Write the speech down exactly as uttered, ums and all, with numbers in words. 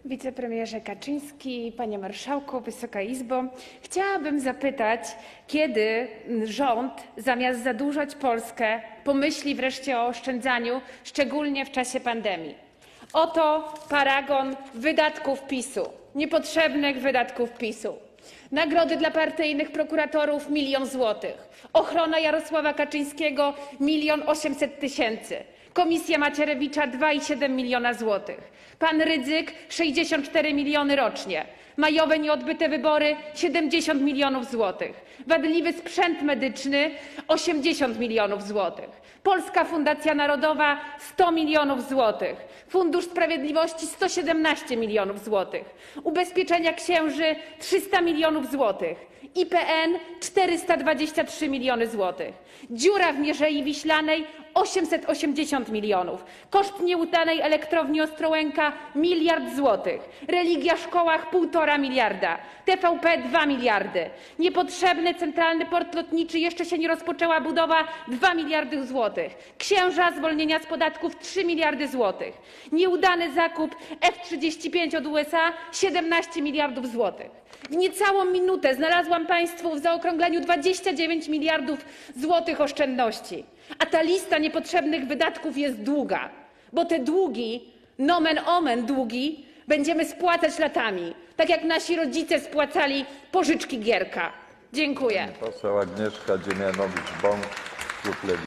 Wicepremierze Kaczyński, Panie Marszałku, Wysoka Izbo. Chciałabym zapytać, kiedy rząd zamiast zadłużać Polskę, pomyśli wreszcie o oszczędzaniu, szczególnie w czasie pandemii. Oto paragon wydatków PiSu, niepotrzebnych wydatków PiSu. Nagrody dla partyjnych prokuratorów milion złotych. Ochrona Jarosława Kaczyńskiego milion osiemset tysięcy. Komisja Macierewicza dwa i siedem miliona złotych. Pan Rydzyk sześćdziesiąt cztery miliony rocznie. Majowe nieodbyte wybory siedemdziesiąt milionów złotych. Wadliwy sprzęt medyczny osiemdziesiąt milionów złotych. Polska Fundacja Narodowa sto milionów złotych. Fundusz Sprawiedliwości sto siedemnaście milionów złotych. Ubezpieczenia księży trzysta milionów złotych. I P N czterysta dwadzieścia trzy miliony złotych. Dziura w Mierzei Wiślanej osiemset osiemdziesiąt milionów. Koszt nieudanej elektrowni Ostrołęka miliard złotych. Religia w szkołach półtora miliarda. T V P dwa miliardy. Niepotrzebny centralny port lotniczy, jeszcze się nie rozpoczęła budowa, dwa miliardy złotych. Księża zwolnienia z podatków trzy miliardy złotych. Nieudany zakup F trzydzieści pięć od U S A siedemnaście miliardów złotych. W niecałą minutę znalazłam Państwu w zaokrągleniu dwadzieścia dziewięć miliardów złotych oszczędności. A ta lista niepotrzebnych wydatków jest długa, bo te długi, nomen omen długi, będziemy spłacać latami, tak jak nasi rodzice spłacali pożyczki Gierka. Dziękuję. Poseł Agnieszka Dziemianowicz-Bąk, klub Lewicy.